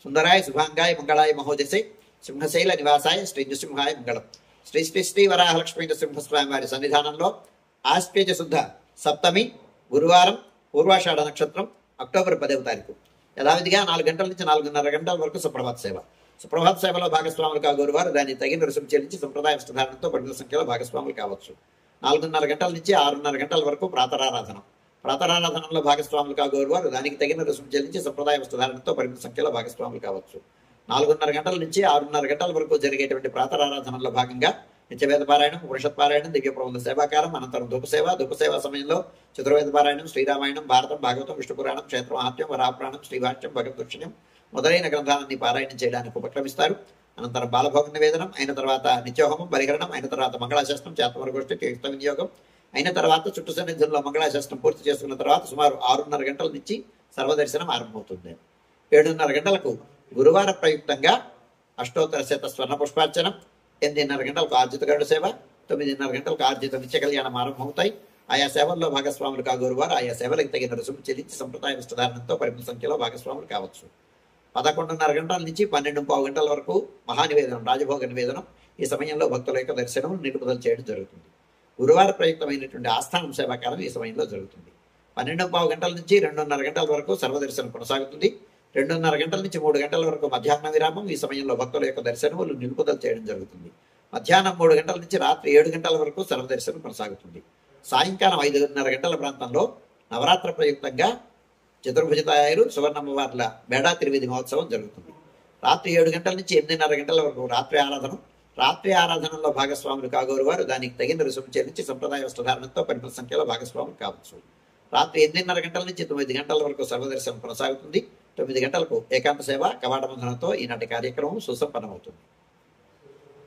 సుందరాయ శుభాంగాయ మంగళాయ మహోదశే సింహశైల నివాసాయ శ్రీ నృసింహాయ మంగళం. శ్రీ శ్రీ శ్రీ వరాహలక్ష్మీ నృసింహస్వామి వారి సన్నిధానంలో ఆశ్వేజ శుద్ధ సప్తమి గురువారం పూర్వాషాఢ నక్షత్రం అక్టోబర్ 10వ తారీఖు యథావిధిగా 4 గంటల నుంచి 4:30 గంటల వరకు సుప్రభాత సేవ. సుప్రభాత సేవలో భాగస్వాములు కాగోరువారు దాన్ని తగిన రుసుము చెల్లించి సంప్రదాయ వస్త్రధారణతో పరిమిత సంఖ్యలో భాగస్వాములు కావచ్చు. 4:30 గంటల నుంచి 6:30 గంటల వరకు ప్రాతరారాధన. ప్రాతరారాధనలో భాగస్వాములు కాగోరువారు దానికి తగిన రుసుము చెల్లించి సంప్రదాయ వస్త్రధారణతో పరిమిత సంఖ్యలో భాగస్వాములు కావచ్చు. 4:30 గంటల నుంచి 6:30 గంటల వరకు జరిగేటువంటి ప్రాతరారాధనలో భాగంగా నిత్యవేద పారాయణం, ఉపనిషత్ పారాయణం, దివ్య ప్రబంధ సేవాకారం, అనంతరం ధూపసేవ సమయంలో చతుర్వేద పారాయణం, శ్రీరామాయణం, భారతం, భాగవతం, విష్ణు పురాణం, క్షేత్ర మహాత్మ్యం, వరాపురాణం, శ్రీవాక్యం, భగవద్దక్షిణం మొదలైన గ్రంథాలన్నీ పారాయణం చేయడానికి ఉపక్రమిస్తారు. అనంతరం బాలభోగ నివేదనం అయిన తర్వాత నిత్యోహోమం, పరిహరణం అయిన తర్వాత మంగళాశాస్త్రం, చేతమరగోష్ఠి, తీర్థ వినియోగం అయిన తర్వాత చుట్టు సన్నిధుల్లో మంగళాశాస్త్రం పూర్తి చేసుకున్న తర్వాత సుమారు 6:30 గంటల నుంచి సర్వదర్శనం ఆరంభమవుతుంది. 7:30 గంటలకు గురువార ప్రయుక్తంగా అష్టోత్తర శత స్వర్ణ పుష్పార్చనం, 8:30 గంటలకు ఆర్జిత గరుడ సేవ, 9:30 గంటలకు ఆర్జిత నిత్య కళ్యాణం ఆరంభమవుతాయి. ఆయా సేవల్లో భాగస్వాములు కాగోరువారు ఆయా సేవలకు తగిన రుసుము చెల్లించి సంప్రదాయ వస్త్రధారణతో పరిమిత సంఖ్యలో భాగస్వాములు కావచ్చు. 11:30 గంటల నుంచి 12:15 గంటల వరకు మహానివేదనం, రాజభోగ నివేదనం. ఈ సమయంలో భక్తుల యొక్క దర్శనం నిలుపుదల చేయడం జరుగుతుంది. గురువార ప్రయుక్తమైనటువంటి ఆస్థానం సేవాకాలం ఈ సమయంలో జరుగుతుంది. 12:15 గంటల నుంచి 2:30 గంటల వరకు సర్వదర్శనం కొనసాగుతుంది. 2:30 గంటల నుంచి 3 గంటల వరకు మధ్యాహ్న విరామం. ఈ సమయంలో భక్తుల యొక్క దర్శనములు నిలుపుదల చేయడం జరుగుతుంది. మధ్యాహ్నం 3 గంటల నుంచి రాత్రి 7 గంటల వరకు సర్వదర్శనం కొనసాగుతుంది. సాయంకాలం 5:30 గంటల ప్రాంతంలో నవరాత్ర ప్రయుక్తంగా చతుర్భుజతాయారు సువర్ణమ్మవార్ల బేడా త్రివేది మహోత్సవం జరుగుతుంది. రాత్రి 7 గంటల నుంచి 8:30 గంటల వరకు రాత్రి ఆరాధన. రాత్రి ఆరాధనలో భాగస్వాములు కాగోరువారు దానికి తగిన రుసుము చెల్లించి సంప్రదాయ వస్త్రధారణతో పరిమిత సంఖ్యలో భాగస్వాములు కావచ్చు. రాత్రి 8:30 గంటల నుంచి 9 గంటల వరకు సర్వదర్శనం కొనసాగుతుంది. 9 గంటలకు ఏకాంత సేవ కవాట బంధనంతో ఈనాటి కార్యక్రమం సుసంపన్నమవుతుంది.